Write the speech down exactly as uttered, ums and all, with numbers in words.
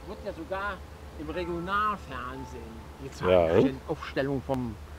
Wird ja sogar im Regionalfernsehen gezeigt. Ja, Eine Aufstellung vom